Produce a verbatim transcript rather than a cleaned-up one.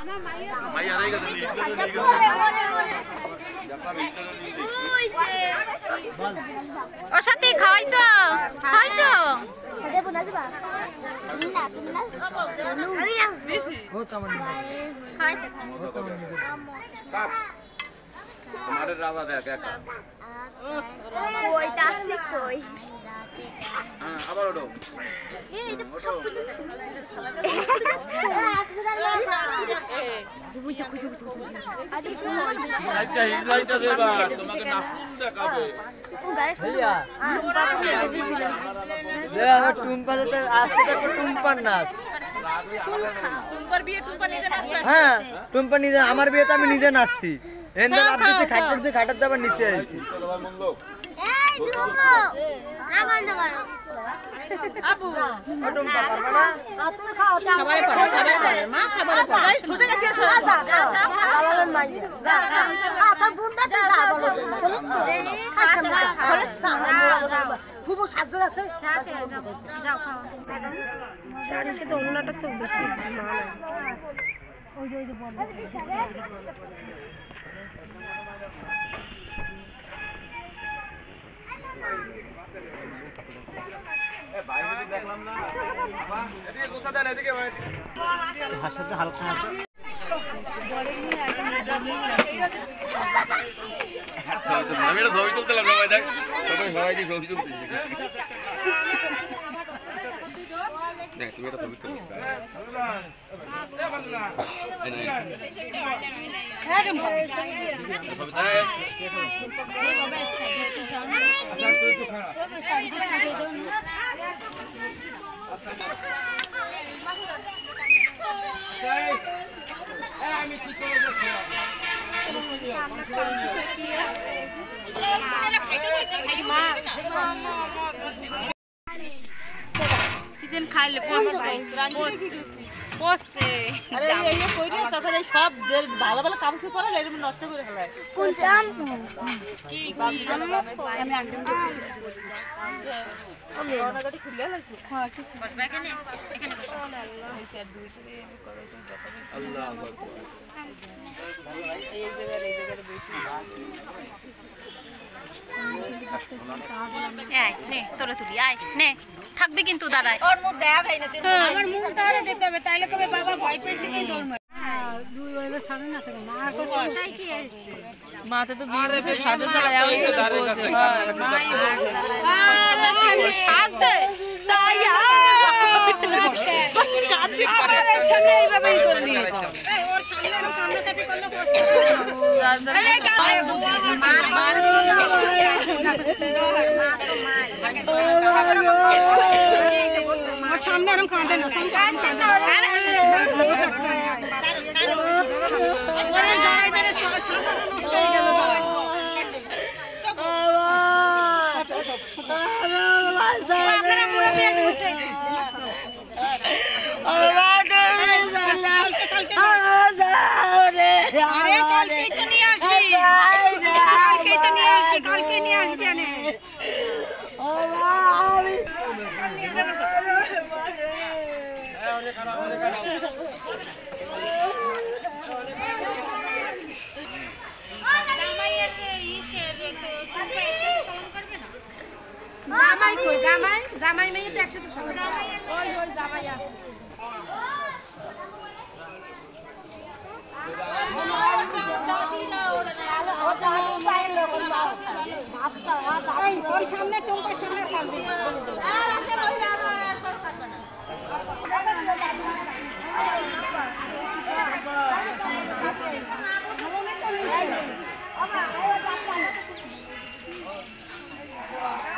ও সাথী খাওয়াইছো খাওয়াইছো हमारे राजा दे क्या का कोई टास्क कोई हां আবার ওঠো এই এটা সব কিছু আচ্ছা হিজলাইটা দেবা তোমাকে নাচুন দেখাবে भैया देखो टुम्पा तो आज तक टुम्पार नाच টুম্পার বিয়ে টুম্পা নিজে নাচবে হ্যাঁ টুম্পা নিজে আমার বিয়েতে আমি নিজে নাচছি এন্ড আপনি খাট করতে খাটার দাবার নিচে আইছি এই ঢোকো না বন্ধ করো আবু ও টুম্পা পারবে না আপনি খাও খাবারে পারে খাবারে পারে মা খাবারে পারে ছোট না কি আছে যা যা যা আলালেন মাই যা যা আ তোর বুনটা যা বলো এই আচ্ছা খুব সাজর আছে যাও খাও শাড়ি সাথে ওন্নাটা তো বেশি মানায় ওই যে ওই যে বল এ ভাই যদি দেখলাম না বাবা এদিকে গোসা দেন এদিকে ভাই হাসতে হালকা হাসে ছবি তুলতে আমি এটা ছবি তুলতে লাগলাম ভাই দেখ সবাই সবাই দিয়ে ছবি তুলতে দেখ তুমি এটা ছবি তুলতে এ বাল্লা এই না হ্যাঁ ছবি তাই আচ্ছা তুই তো খা আমি কি করে বসে কিচেন খাইলে বসছে বসছে আরে এই এই কইরে তখন এই সব ভালো ভালো কাম কি করে এরকম নষ্ট করে ফেলায় কোন জাম কি আমি আনতে ওলে ওনাটা খুলে লাগছে হ্যাঁ ঠিক বসবে এখানে এখানে বসো এই স্যার দুই করে করে আল্লাহু আকবার এই জায়গায় এই জায়গায় বেশি আয় নে তোরা তুলি আয় নে থাকবি কিন্তু দাঁড়ায় ওর মুখ দেখা ভাই না আমার মুখ তাহলে দেখতে হবে তাইলে কবে বাবা ভয় পেয়েছে কই দৌড় মার দুই ওইবে সামনে না থাকে মা কোথায় কি আসছে মাতে তো আরে বেশ সাজে চলে আয় এই দাঁড়ে কাছে আরে সাজে তাই আমার সামনে এইভাবে করে দিয়েছে এই ওর সামনে এরকম কান্না কাটি করলে কষ্ট আরে গায়ে মা মার ওর সামনে এরকম কাঁদে না কালকে নিয়ে আসবি জামাই কই জামাই জামাই মেয়ে তো একসাথে সবাই ওই ওই জামাই আছে ওর সামনে টুম্পার সামনে থাকবে Oh,